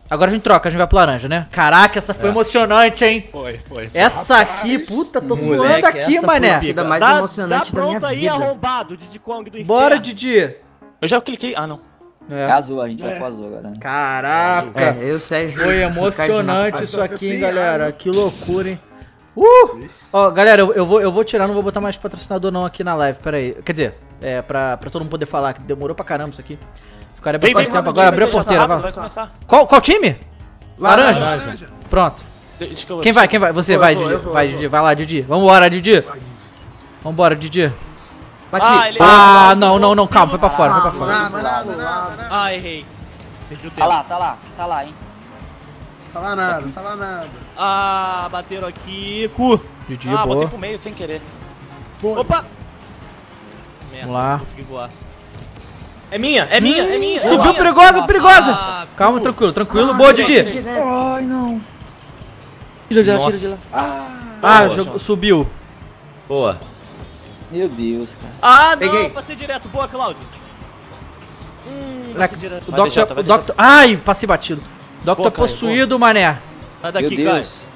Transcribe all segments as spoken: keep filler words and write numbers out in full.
Agora a gente troca, a gente vai pro laranja, né? Caraca, essa foi é. emocionante, hein? Foi, foi. Essa Rapaz, aqui, puta, tô moleque, suando aqui, mané. Foi a mais dá, emocionante dá da minha vida. aí, arrombado, Diddy Kong do inferno. Bora, Didi. Eu já cliquei. Ah, não. É, é azul, a gente vai pro azul agora, né? Caraca. É, eu, Sérgio. Foi emocionante isso aqui, hein, galera. Que loucura, hein? Uh! Ó, galera, eu, eu, vou, eu vou tirar, não vou botar mais patrocinador não aqui na live, pera aí. Quer dizer, é, pra, pra todo mundo poder falar, que demorou pra caramba isso aqui. Ficaria bastante tempo, agora abriu a porteira, vai. Qual, qual time? Laranja? Laranja. Pronto. Quem vai, quem vai? Você vai, Didi. Vai, Didi, vai lá, Didi. Vambora, Didi. Vambora, Didi. Bati. Ah, ele... ah não, não, não, calma, foi pra fora, foi pra fora. Nada, nada, nada. Ah, errei. Perdi o tempo. Tá lá, tá lá, tá lá, hein. Tá lá nada, tá lá nada. Ah, bateram aqui. Cu. Didi, ah, boa. botei pro meio sem querer. Boa. Opa. Merda, Vamos lá. Não consegui voar. É minha, é minha, é minha. Subiu, minha. perigosa, Nossa, perigosa. Ah, calma, tranquilo, tranquilo. Ah, boa, Didi. Ai, não. Tira de lá, tira de lá. Ah, ah boa, subiu. Boa. Meu Deus, cara. Ah, não, Peguei. passei direto. Boa, Cláudio. Hum, passei direto. O Doctor, o Doctor... Ai, passei batido. Doctor boa, possuído, boa. mané. Sai daqui, Meu Deus.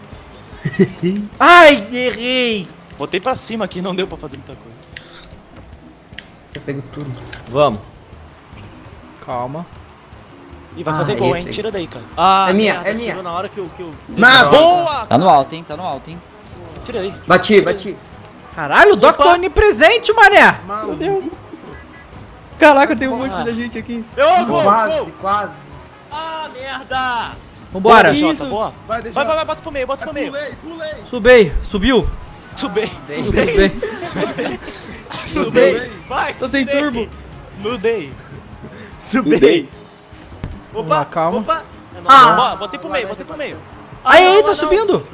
Ai, errei. Botei pra cima aqui, não deu pra fazer muita coisa. Eu pego tudo. Vamos. Calma. Ih, vai ah, fazer gol, hein? tem. Tira daí, cara. Ah, é minha, merda, é minha. Na hora que eu... Que eu... Nada. Boa! Tá no alto, hein? Tá no alto, hein? Tira aí. Bati, bati. Caralho, o Doctor onipresente, mané. Meu Deus. Caraca, tem um monte da gente aqui. Eu vou, Quase, vou. quase. Ah, merda. Vambora. Boa, Isso. Boa. Vai, vai, vai, bota pro meio, bota pro meio. Pulei, pulei. Subei, subiu. Subei. Subei. Subei. Vai, tô sem turbo. Nudei. Subei. Opa, lá, calma. Opa. Ah, ah, botei pro meio, botei pro meio. Aí, aí, tá não. subindo.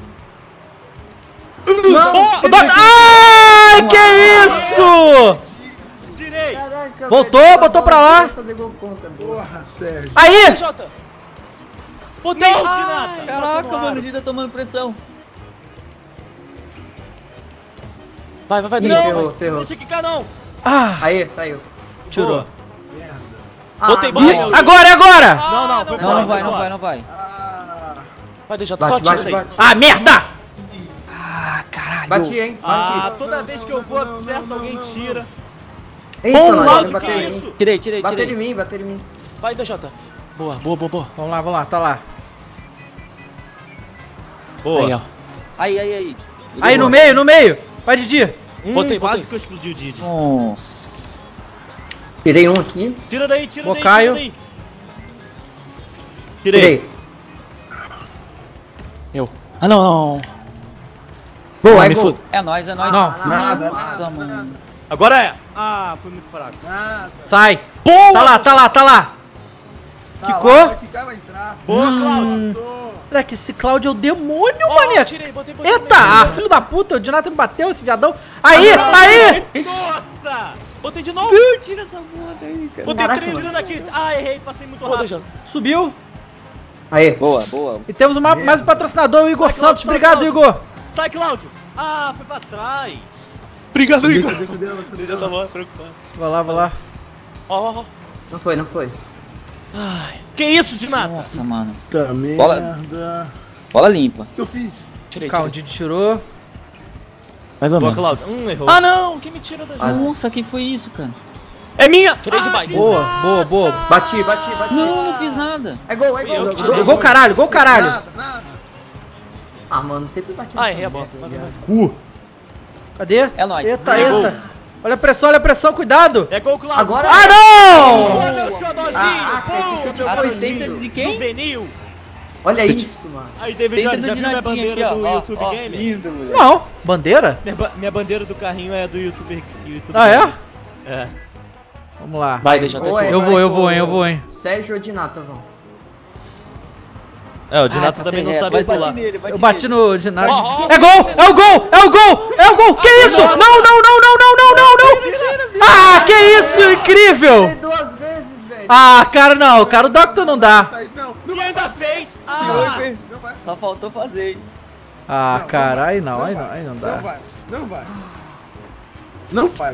Não. Oh, ai, que isso! Tirei. Caraca, voltou, velho, botou pra lá. Fazer gol contra, porra, Sérgio. Aí! Botei! Não, Ah, caraca, mano, o Didi tá tomando pressão. Vai, vai, vai. Ih, Não, ferrou, vai. ferrou. Deixa quicar não. Ah, aí, saiu. Tirou. Ah, botei, botei. Isso. Agora, é agora! Ah, não, não, foi Não, não vai, não vai, não vai. Vai, deixa, bate, só tira bate, daí. bate. Ah, merda! Ah, caralho. Bati, hein? Bati. Ah, toda vez que eu vou certo, alguém tira. Eita, Bom, nós, Cláudio, bateu que em isso? mim. Tirei, tirei, Bateu tirei. em mim, bateu em mim. Vai, D J. Boa, boa, boa, boa. Vamos lá, vamos lá, tá lá. Boa. Aí, ó. Aí, aí, aí. Aí, no meio, no meio. Vai, Didi. Hum, Botei, quase botei. que eu explodi o Didi. Nossa. Tirei um aqui. Tira daí, tira daí, Bocaio. tira daí. Tirei. Tirei. Eu. Ah, não, não. Boa, Ah, é me gol. fud- É nóis, é nóis. Não. Nada, Nossa, mano. Agora é. Ah, foi muito fraco. Nada. Sai. Boa! Tá lá, tá lá, tá lá. Quicou? Boa, Hum. Cláudio. Moleque, esse Cláudio é o demônio, Oh, mané. tirei, botei, botei. Eita, ah, filho da puta, o Jonathan me bateu, esse viadão. Aí, aí! Nossa. Botei de novo. Tira essa porra daí, cara. Botei Caraca, três. Tirando aqui. Ah, errei, passei muito Boa, D rápido. J. Subiu. Aí. Boa, boa. E temos uma, mais um patrocinador, o Igor Vai, Santos. Cláudio, sai, Obrigado, Cláudio. Igor. Sai, Cláudio. Ah, foi pra trás. Obrigado, Igor. D J tá bom, preocupado. Vai lá, vai lá. Ó, ó, ó. Não foi, não foi. Ai. Que isso, Dinata? Nossa, mano. Tá Bola, bola limpa. O que eu fiz? Tirei, Calma, o tirei. Didi tirou. Mais ou Boa, menos. Cláudio. Hum, errou. Ah, não. Quem me tira da Quase. Nossa, que foi isso, cara? É minha. Tirei de Ah, bike. Boa, boa, boa. Bati, bati, bati. Não, não fiz nada. É gol, é Fui eu gol. que tirei. Gol, gol caralho, gol caralho. Ah, mano, sempre bati. Ah, errei a bola. Vai, vai, vai. Cadê? É nóis. Eita, É gol. eita. Olha a pressão, olha a pressão, cuidado. É gol, Cláudio. Agora- Ah, não! Boa, meu xodózinho. Ah, Pô, esse chute meu assistência gordinho. de quem? Juvenil. Olha isso, mano. Aí, David, Tem já, sendo já de viu minha nadinha bandeira aqui, do ó. YouTube Ó, ó, Gamer? lindo, mulher. Não, bandeira? Minha, ba- minha bandeira do carrinho é do YouTube, YouTube Ah, é? Gamer. É. Vamos lá. Vai, D J. Ou é- Eu vou, eu vou, hein, eu vou, hein. Sérgio ou Dinata, vão. É, o Ah, Dinato tá também sem não reto. sabe Vai, bate pular. nele, bate Eu bati nele. no ginásio. Ó, ó. É gol! É o gol! É o gol! É o gol! Que isso? Não, não, não, não, não, não, não, não! Ah, que isso! Incrível! Duas vezes, velho. Ah, cara, não. Cara, o Doctor não dá. E ainda fez! Ah! Só faltou fazer, hein? Ah, cara, aí não, aí não, aí não Não dá. vai, não vai. Não vai.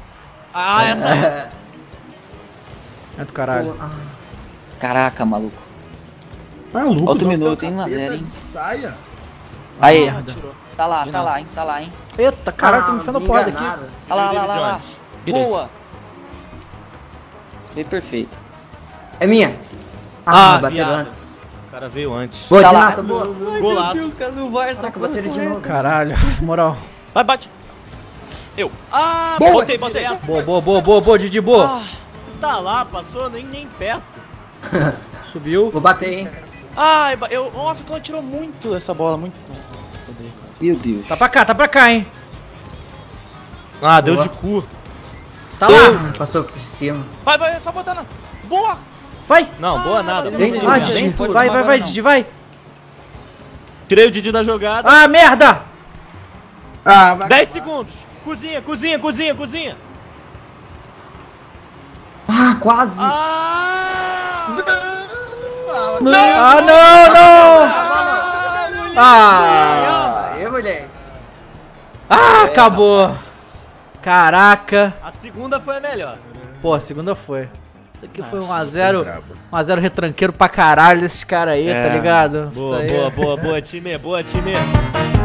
Ah, essa... É do caralho. Ah, Caraca, maluco. Maluco, Outro dá minuto, uma hein, um a zero, capeta hein. de Saia. Aí, Tirou. tá lá, tá lá, hein, tá lá, hein. Eita, caralho, tô me enfiando a porrada aqui. Olha lá, olha lá, olha lá. Direito. Boa. Foi perfeito. É minha. Ah, bateu viado. antes. O cara veio antes. Boa, Tá de lá. nata, boa. Golaço. Deus, cara, não vai essa Caraca, bateram de novo. Caralho, moral. Vai, bate. Eu. Ah, Botei, botei. direto. Boa, boa, boa, boa, boa, Didi, boa. Tá lá, passou nem, nem perto. Subiu. Vou bater, hein. Ai, ba- eu. Nossa, o Clã tirou muito essa bola, muito. Meu Deus. Tá pra cá, tá pra cá, hein. Ah, deu Boa. de cu. Tá lá. Ah, passou por cima. Vai, vai, só botando. Boa! Vai. Não, boa nada. Vem, Não vai, sei. Didi. pode Vai, tomar vai, agora vai, não. Didi, vai. Tirei o Didi da jogada. Ah, merda. Ah, vai. dez segundos. Cozinha, cozinha, cozinha, cozinha. Ah, quase. Ah! Ah, não, não. Ah. Aí, mulher. Ah, acabou. Caraca. A segunda foi a melhor. Pô, a segunda foi. Isso aqui foi um a zero. um a zero retranqueiro pra caralho desses caras aí, tá ligado? Boa, Isso aí. boa, boa, boa, time, boa, time.